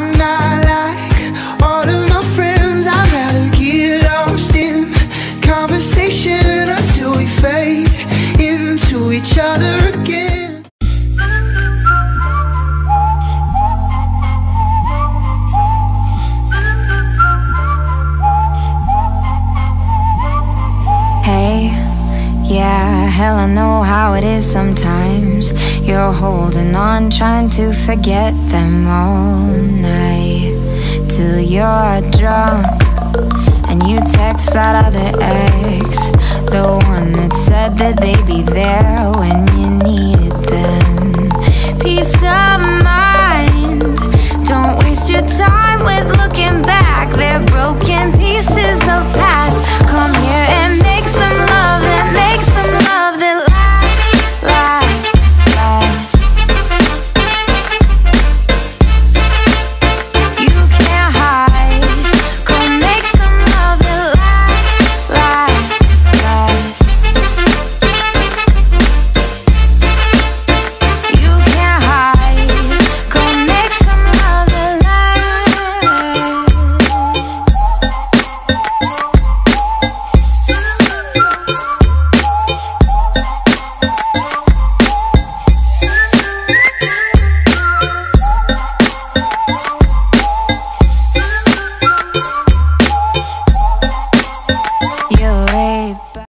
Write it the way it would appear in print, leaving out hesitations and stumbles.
I'm not like all of my friends. I'd rather get lost in conversation until we fade into each other again. Hey, yeah, hell, I know how it is sometimes. You're holding on, trying to forget them all night, till you're drunk and you text that other ex, the one that said that they'd be there when you needed them. Peace of mind.